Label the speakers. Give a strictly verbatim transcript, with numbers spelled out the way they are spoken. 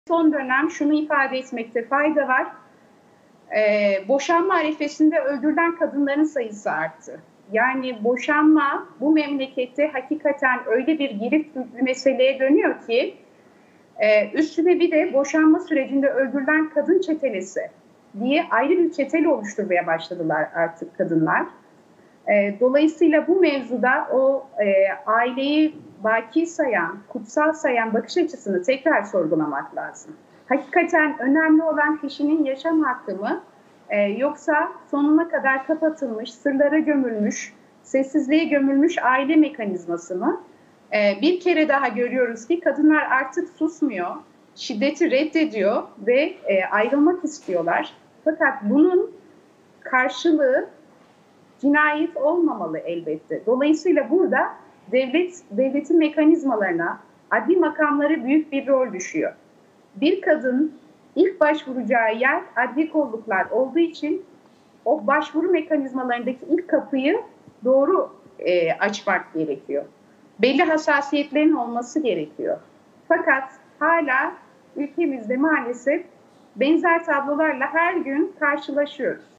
Speaker 1: Son dönem şunu ifade etmekte fayda var. Ee, boşanma arifesinde öldürülen kadınların sayısı arttı. Yani boşanma bu memlekette hakikaten öyle bir girift bir meseleye dönüyor ki e, üstüne bir de boşanma sürecinde öldürülen kadın çetelesi diye ayrı bir çeteli oluşturmaya başladılar artık kadınlar. E, dolayısıyla bu mevzuda o e, aileyi baki sayan, kutsal sayan bakış açısını tekrar sorgulamak lazım. Hakikaten önemli olan kişinin yaşam hakkı mı? E, yoksa sonuna kadar kapatılmış, sırlara gömülmüş, sessizliğe gömülmüş aile mekanizması mı? E, bir kere daha görüyoruz ki kadınlar artık susmuyor, şiddeti reddediyor ve e, ayrılmak istiyorlar. Fakat bunun karşılığı cinayet olmamalı elbette. Dolayısıyla burada devlet devletin mekanizmalarına, adli makamlara büyük bir rol düşüyor. Bir kadın ilk başvuracağı yer adli kolluklar olduğu için o başvuru mekanizmalarındaki ilk kapıyı doğru e, açmak gerekiyor. Belli hassasiyetlerin olması gerekiyor. Fakat hala ülkemizde maalesef benzer tablolarla her gün karşılaşıyoruz.